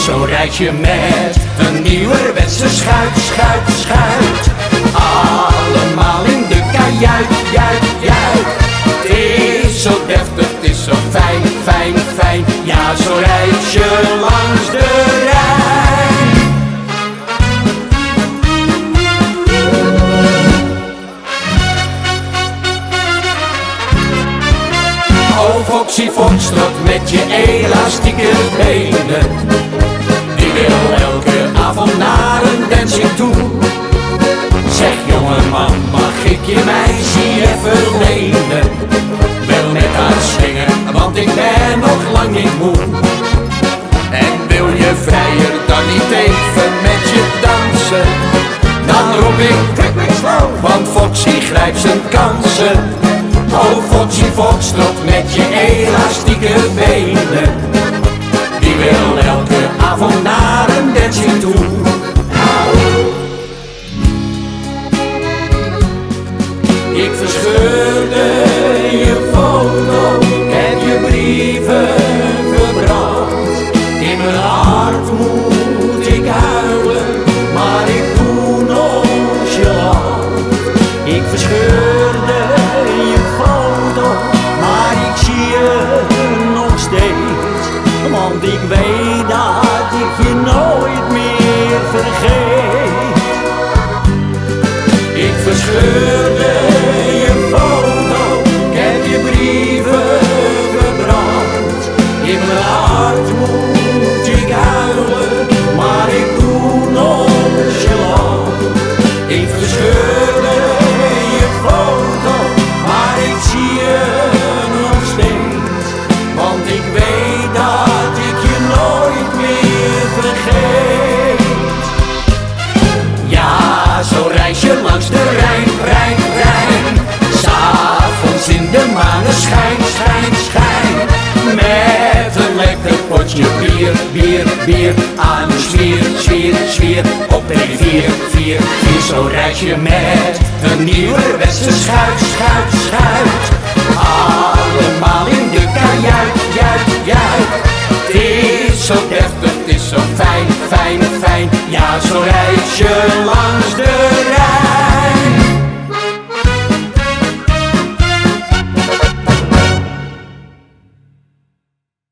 zo'n reisje met een nieuwerwetse schuit, schuit, schuit. Allemaal in de kajuit, juit, juit. Het is zo deftig, het is zo fijn, fijn, fijn. Ja, zo'n reisje langs de Rijn. Oh, Foxy Foxtrot met je elastieke benen. Die wil elke avond naar een dancing toe. Zeg jongeman, mag ik je meisje even lenen? Wil met haar swingen, want ik ben nog lang niet moe. En wil je vrijer dan niet even met je dansen? Dan roep ik quick, quick, slow, want Foxy grijpt zijn kansen. Oh, Foxy Foxtrot met je elastieke benen. Die wil elke avond naar een dancing toe. Ik verscheurde je foto, ik heb je brieven verbrand. In mijn hart moet ik huilen, maar ik doe nonchalant. Ik verscheurde je foto, maar ik zie je nog steeds. Want ik weet dat ik je nooit meer vergeet. Ik verscheurde je foto, ik heb je brieven verbrand. In mijn hart moet ik huilen, maar ik doe nonchalant. Ik verscheurde je foto, maar ik zie je nog steeds. Want ik weet dat ik je nooit meer vergeet. Ja, zo reis je langs de Rijn, Rijn, Rijn. S'avonds in de maneschijn, schijn, schijn. Met een lekker potje bier, bier, bier. Aan de zwier, zwier, zwier. Op de rivier, vier, vier. Zo reis je met een nieuwerwetse schuit, schuit, schuit. Allemaal in de kajuit, juit, juit. Het is zo deftig, het is zo fijn, fijn, fijn. Ja, zo reis je langs de